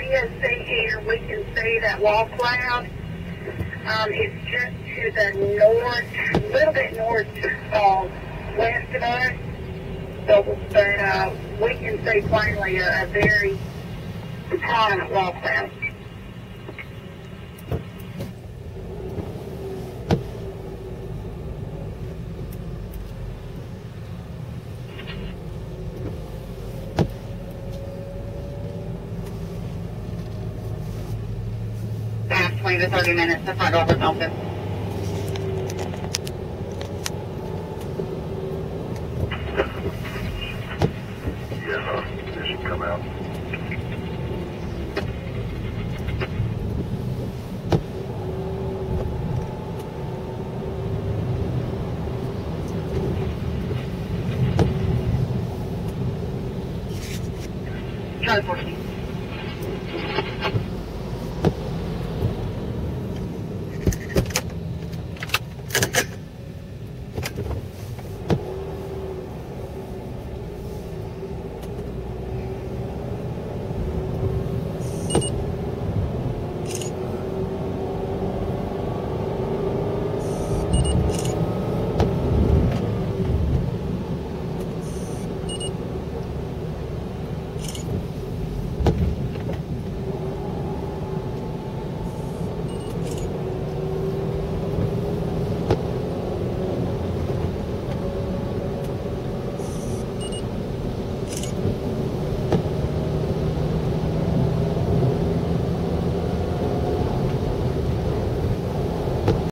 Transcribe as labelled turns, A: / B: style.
A: can see here, we can see that wall cloud. It's just to the north, a little bit north west of us. But we can see plainly a very prominent wall cloud.
B: Past 20 to 30 minutes, the front door was open.
C: Yeah, they should come out.
B: Charlie 14.